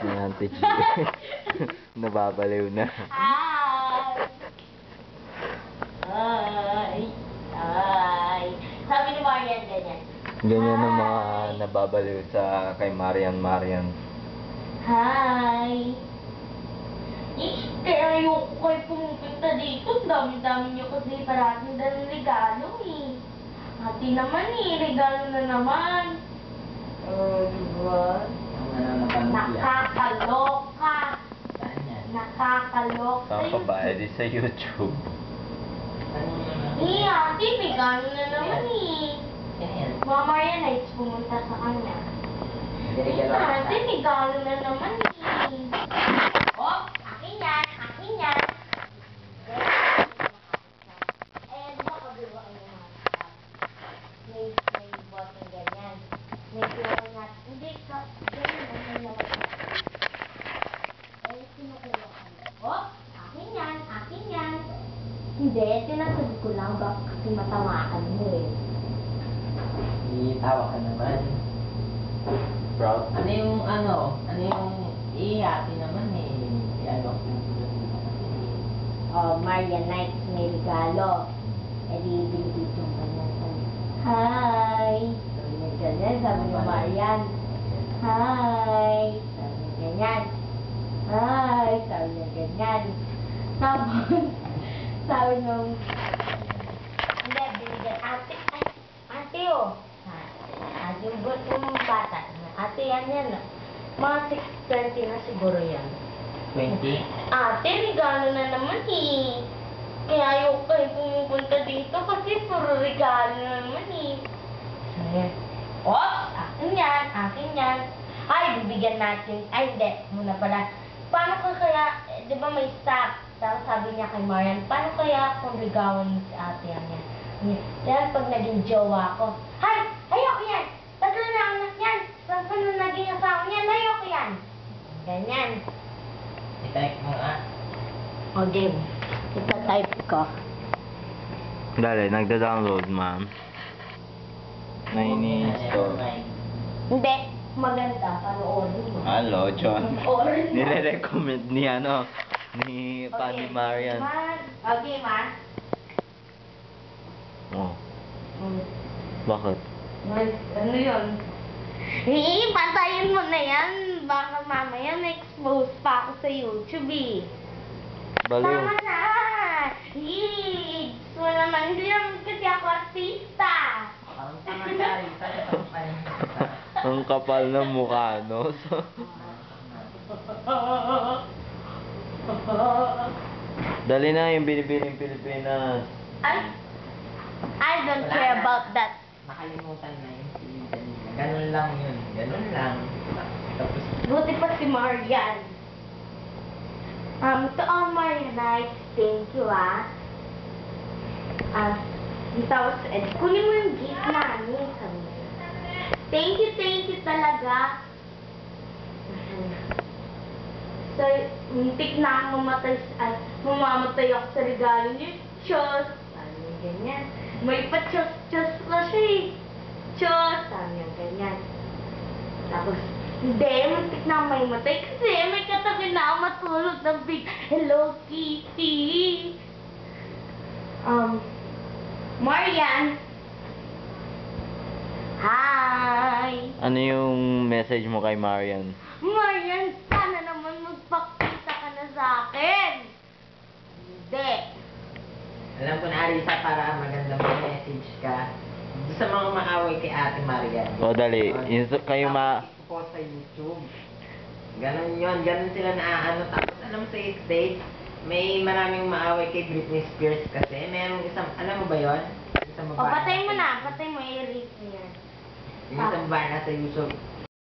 ni Auntie G. Nababaliw na. Ay. Ay. Sabi ni Marian ganyan. Ganyan ang mga nababaliw sa kay Marian. Hi. Kaya ayoko kayo pumupunta dito. Ang dami-dami niyo kasi parating dalang regalo eh. Ate naman eh, regalo na naman. Diba? Nakakaloka. Nakakaloka. Saan pa ba? Edi sa YouTube. Ate, regalo na naman eh. Mga Maria Nights pumunta sa kanya. Ate, regalo na naman eh. Oh, akin yan, akin yan. Eh, di ba kabilo ang mga may bottle ganyan. May kinuha nga. Hindi ka, ganyan naman. Eh, kinukuha ka. Oh, akin yan, akin yan. Hindi, tinasabi ko lang baka kasi matamaan mo eh. Itawa ka naman. Proud. Ano yung ihati naman eh. Maria Nights may regalo. Eh di binibig yung kanya. Hi! Sabi niya ganyan, sabi ni Marian. Hi! Sabi niya ganyan. Hi! Sabi niya ganyan. Tapos, sabi nung, hindi, binigyan, ate, ay, ate oh. Ate, yung bata. Ate, yan. Mga 6:20 na siguro yan. 20? Ate, regalo na naman eh. Kaya ayoko kayo pumupunta dito kasi puro regalo na naman eh. Sabi, oops, akin yan. Ay, bibigyan natin. Ay, hindi, muna pala. Paano ka kaya, di ba may stock? Tapos sabi niya kay Marian, paano kaya kung ligawan mo si ate yan? Yan, pag naging jowa ko, hay, ayoko yan! Tatlo na anak yan! Saan pa na naging asawa niyan? Ayoko yan! Ganyan. I-type mo nga. O, game. Ita-type ko. Dali, nagda-download, ma'am. Nai-install. Hindi. Maganda. Panoorin mo. Hello, John. Panoorin mo. Nire-recommend ni ni Pani Marian. Okay, ma. Oh, bakit? Ano yun? Patayin mo na yan. Baka mamaya na-expose pa ako sa YouTube eh. Baliw. Tama na! Gusto naman, hindi naman kasi ako artista. Parang tanga-gari. Ang kapal ng mukha, no? Dali na yung binibining Pilipinas. I don't care about that. Nakalimutan na yung season. Ganun lang yun. Ganun lang. Tapos, Buti pa si Marian. To all Marian Nights, thank you tapos, kunin mo yung gift namin. Thank you talaga. So, muntik na akong mamamatay ako sa regalo niyo. Diyos! Sabi niya ganyan. May pa-Diyos pa siya eh. Diyos! Sabi niya ganyan. Tapos, hindi, muntik na may matay kasi may katabi na ako matulog ng big Hello Kitty. Marian. Hi! Ano yung message mo kay Marian? Marian, sana naman magpakita ka na sa akin. Hindi. alam ko na Arisa para maganda mo message ka. Doon sa mga maaway kay Ate Marian. O, dali. Kayo Tapos sa YouTube. Ganon yun. Ganon sila naaano. Tapos alam mo sa stage, may maraming maaway kay Britney Spears kasi. Merong isang, alam mo ba yun? Isang O, babae patay mo na. Patay mo, i-erase mo yan. Yung isang babae na sa YouTube.